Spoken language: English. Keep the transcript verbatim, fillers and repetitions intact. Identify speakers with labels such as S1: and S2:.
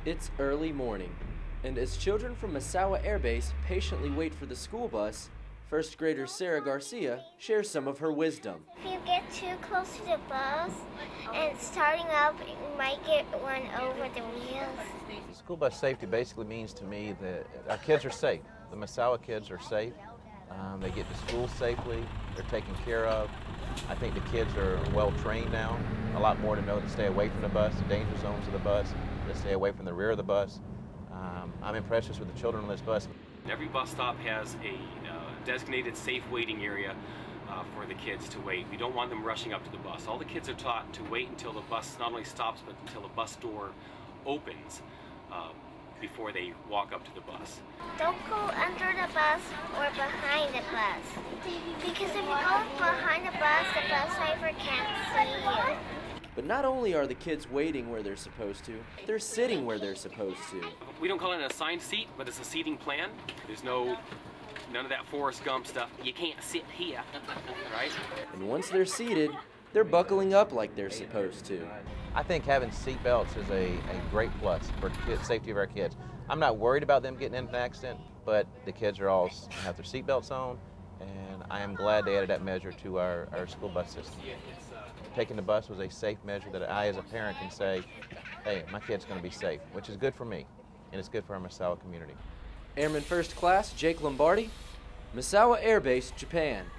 S1: It's early morning, and as children from Misawa Air Base patiently wait for the school bus, first grader Sarah Garcia shares some of her wisdom.
S2: If you get too close to the bus and it's starting up, you might get run over the wheels.
S3: School bus safety basically means to me that our kids are safe. The Misawa kids are safe. Um, they get to school safely. They're taken care of. I think the kids are well trained now. A lot more to know to stay away from the bus, the danger zones of the bus, to stay away from the rear of the bus. Um, I'm impressed just with the children on this bus.
S4: Every bus stop has a uh, designated safe waiting area uh, for the kids to wait. We don't want them rushing up to the bus. All the kids are taught to wait until the bus not only stops, but until the bus door opens uh, before they walk up to the bus.
S2: Don't go under the bus or behind the bus, because if you go behind the bus, the bus driver can't see you.
S1: But not only are the kids waiting where they're supposed to, they're sitting where they're supposed to.
S4: We don't call it an assigned seat, but it's a seating plan. There's no, none of that Forrest Gump stuff. You can't sit here, right?
S1: And once they're seated, they're buckling up like they're supposed to.
S3: I think having seat belts is a, a great plus for the safety of our kids. I'm not worried about them getting in an accident, but the kids are all have their seat belts on, and I am glad they added that measure to our, our school bus system. Taking the bus was a safe measure that I, as a parent, can say, hey, my kid's going to be safe, which is good for me, and it's good for our Misawa community.
S1: Airman First Class Jake Lombardi, Misawa Air Base, Japan.